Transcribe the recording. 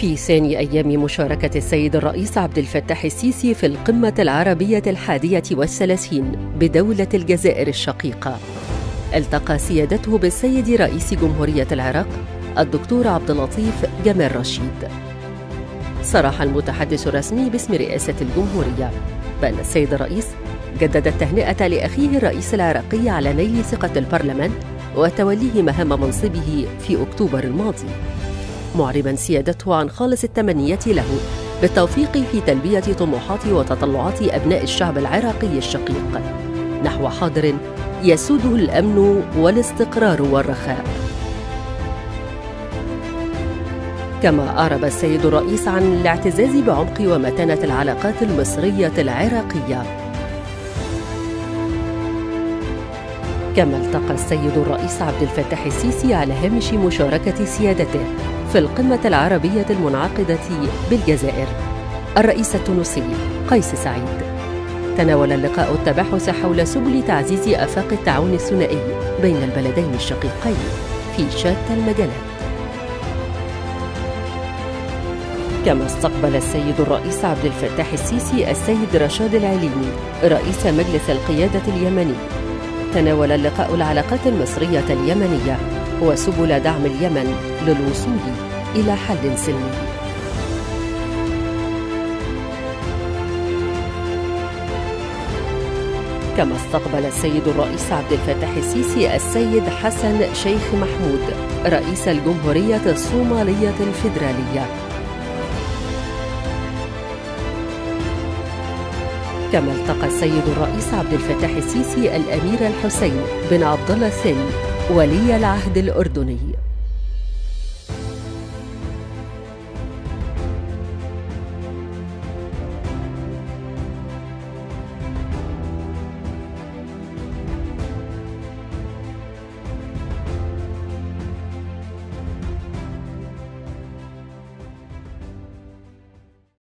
في ثاني أيام مشاركة السيد الرئيس عبد الفتاح السيسي في القمة العربية 31 بدولة الجزائر الشقيقة، التقى سيادته بالسيد رئيس جمهورية العراق الدكتور عبد اللطيف جمال رشيد. صرح المتحدث الرسمي باسم رئاسة الجمهورية بأن السيد الرئيس جدد التهنئة لأخيه الرئيس العراقي على نيل ثقة البرلمان وتوليه مهام منصبه في أكتوبر الماضي، معرباً سيادته عن خالص التمنيات له بالتوفيق في تلبية طموحات وتطلعات أبناء الشعب العراقي الشقيق نحو حاضر يسوده الأمن والاستقرار والرخاء. كما أعرب السيد الرئيس عن الاعتزاز بعمق ومتانة العلاقات المصرية العراقية. كما التقى السيد الرئيس عبد الفتاح السيسي على هامش مشاركة سيادته في القمة العربية المنعقدة بالجزائر الرئيس التونسي قيس سعيد. تناول اللقاء التباحث حول سبل تعزيز آفاق التعاون الثنائي بين البلدين الشقيقين في شتى المجالات. كما استقبل السيد الرئيس عبد الفتاح السيسي السيد رشاد العليمي رئيس مجلس القيادة اليمني. تناول اللقاء العلاقات المصرية اليمنية وسبل دعم اليمن للوصول إلى حل سلمي. كما استقبل السيد الرئيس عبد الفتاح السيسي السيد حسن شيخ محمود رئيس الجمهورية الصومالية الفيدرالية. كما التقى السيد الرئيس عبد الفتاح السيسي الأمير الحسين بن عبد الله الثاني ولي العهد الأردني.